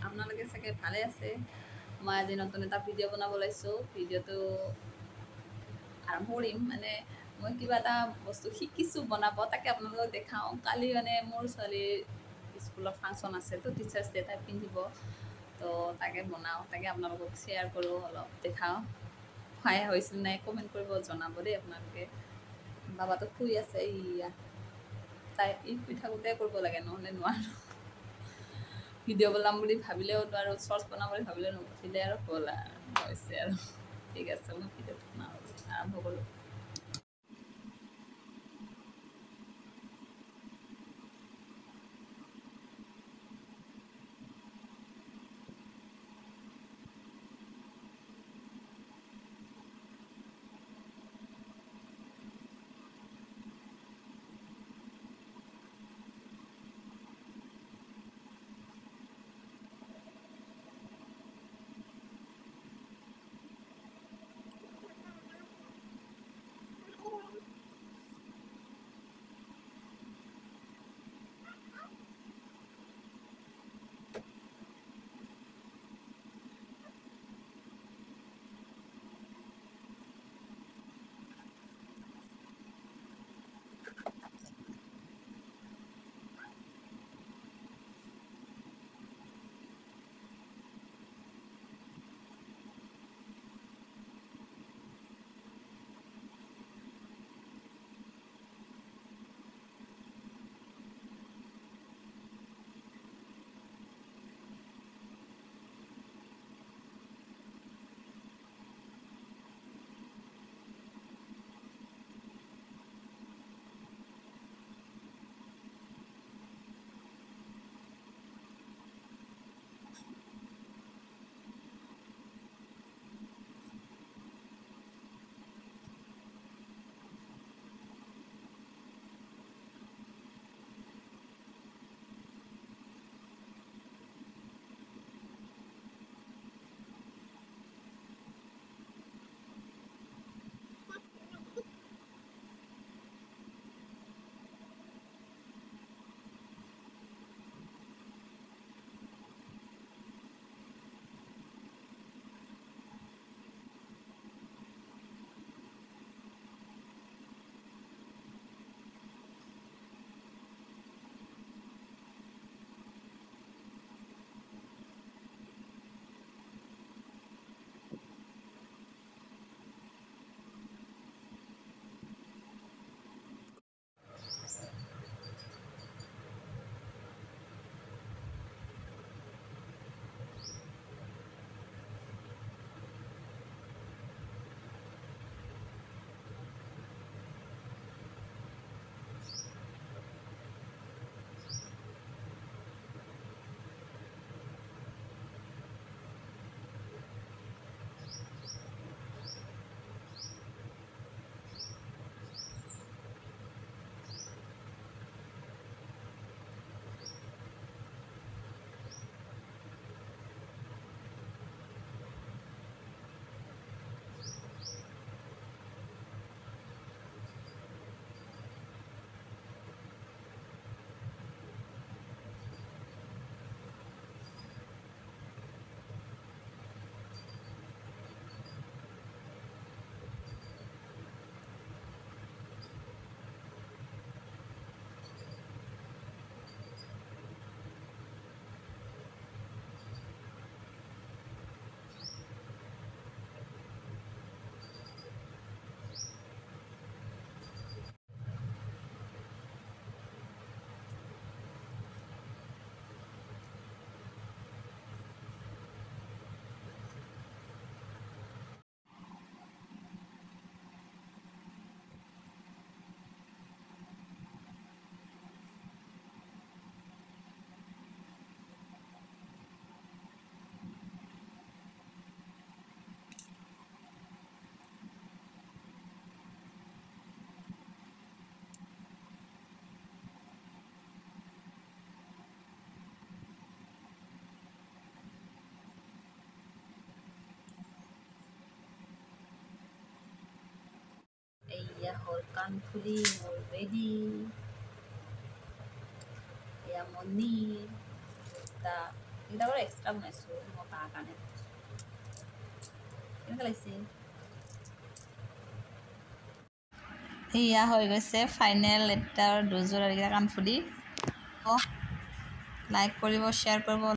আপোনালোকে চাগে ভালে আছে। মই আজি নতুন এটা ভিডিঅ' বনাব লৈছোঁ। ভিডিঅ'টো আৰম্ভ কৰিম মানে মই কিবা এটা বস্তু শিকিছোঁ বনাব, তাকে আপোনালোকক দেখাওঁ। কালি মানে মোৰ ছোৱালীৰ স্কুলত ফাংচন আছে, তো টিচাৰ্ছ ডে তাই পিন্ধিব, তো তাকে বনাওঁ, তাকে আপোনালোকক শ্বেয়াৰ কৰোঁ, অলপ দেখাওঁ। খাই হৈছিল নাই কমেণ্ট কৰিব জনাব দেই আপোনালোকে। বাবাটো শুই আছে, ইয়া তাই শুই থাকোঁতে কৰিব লাগে, নহ'লে নোৱাৰোঁ। ভিডিঅ' বনাম বুলি ভাবিলেও নোৱাৰোঁ, শ্বৰ্টছ বনাম বুলি ভাবিলেও নুঠিলে আৰু হ'ল আৰু হৈছে আৰু। ঠিক আছে, মই ভিডিঅ'টো বনাওঁ, আৰম্ভ কৰোঁ। এয়া হ'ল কাণফুলি মোৰ ৰেডি, এয়া মণি, এটা এইকেইটা বাৰু এক্সট্ৰা বনাইছোঁ মই তাৰ কাৰণে। কেনেকুৱা লাগিছে? এয়া হৈ গৈছে ফাইনেল এটা দুযোৰ এইকেইটা কাণফুলি। লাইক কৰিব, শ্বেয়াৰ কৰিব।